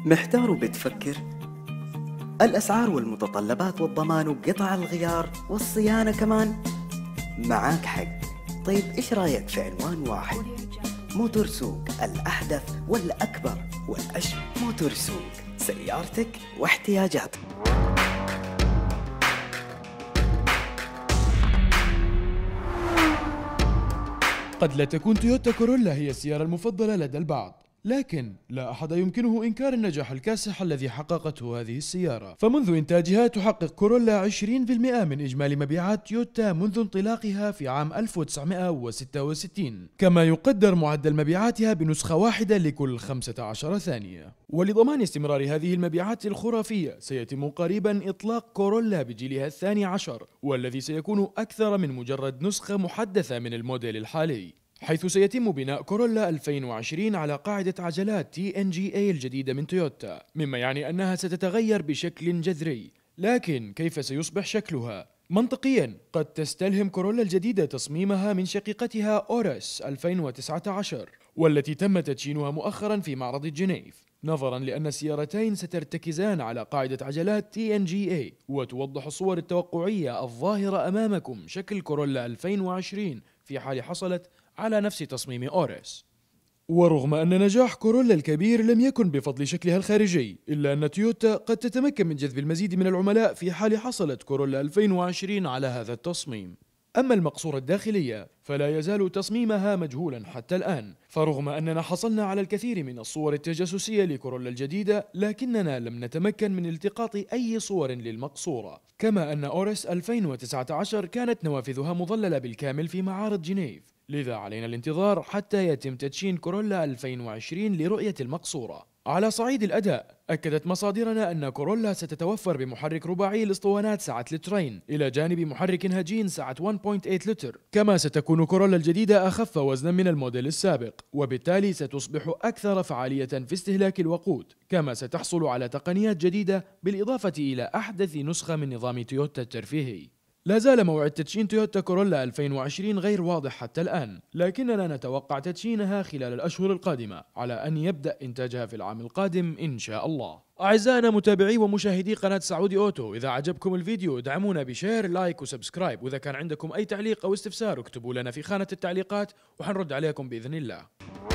محتار وبتفكر؟ الأسعار والمتطلبات والضمان وقطع الغيار والصيانة كمان؟ معاك حق. طيب إيش رأيك في عنوان واحد؟ موتور سوق، الأحدث والأكبر والأشهر. موتور سوق، سيارتك واحتياجاتك. قد لا تكون تويوتا كورولا هي السيارة المفضلة لدى البعض، لكن لا أحد يمكنه إنكار النجاح الكاسح الذي حققته هذه السيارة. فمنذ إنتاجها تحقق كورولا 20% من إجمالي مبيعات تويوتا منذ انطلاقها في عام 1966، كما يقدر معدل مبيعاتها بنسخة واحدة لكل 15 ثانية. ولضمان استمرار هذه المبيعات الخرافية سيتم قريبا إطلاق كورولا بجيلها الثاني عشر، والذي سيكون أكثر من مجرد نسخة محدثة من الموديل الحالي، حيث سيتم بناء كورولا 2020 على قاعدة عجلات TNGA الجديدة من تويوتا، مما يعني أنها ستتغير بشكل جذري. لكن كيف سيصبح شكلها؟ منطقيا قد تستلهم كورولا الجديدة تصميمها من شقيقتها أورس 2019، والتي تم تدشينها مؤخرا في معرض جنيف، نظرا لأن السيارتين سترتكزان على قاعدة عجلات TNGA. وتوضح الصور التوقعية الظاهرة أمامكم شكل كورولا 2020 في حال حصلت على نفس تصميم أورس. ورغم أن نجاح كورولا الكبير لم يكن بفضل شكلها الخارجي، إلا أن تويوتا قد تتمكن من جذب المزيد من العملاء في حال حصلت كورولا 2020 على هذا التصميم. أما المقصورة الداخلية فلا يزال تصميمها مجهولا حتى الآن، فرغم أننا حصلنا على الكثير من الصور التجسسية لكورولا الجديدة، لكننا لم نتمكن من التقاط أي صور للمقصورة. كما أن أورس 2019 كانت نوافذها مظللة بالكامل في معارض جنيف، لذا علينا الانتظار حتى يتم تدشين كورولا 2020 لرؤية المقصورة. على صعيد الأداء، أكدت مصادرنا أن كورولا ستتوفر بمحرك رباعي الأسطوانات سعة لترين إلى جانب محرك هجين سعة 1.8 لتر، كما ستكون كورولا الجديدة أخف وزنا من الموديل السابق، وبالتالي ستصبح أكثر فعالية في استهلاك الوقود، كما ستحصل على تقنيات جديدة بالإضافة إلى أحدث نسخة من نظام تويوتا الترفيهي. لا زال موعد تدشين تويوتا كورولا 2020 غير واضح حتى الآن، لكننا نتوقع تدشينها خلال الأشهر القادمة، على أن يبدأ إنتاجها في العام القادم إن شاء الله. أعزائنا متابعي ومشاهدي قناة سعودي أوتو، إذا عجبكم الفيديو ادعمونا بشير، لايك وسبسكرايب، وإذا كان عندكم أي تعليق أو استفسار اكتبوا لنا في خانة التعليقات وحنرد عليكم بإذن الله.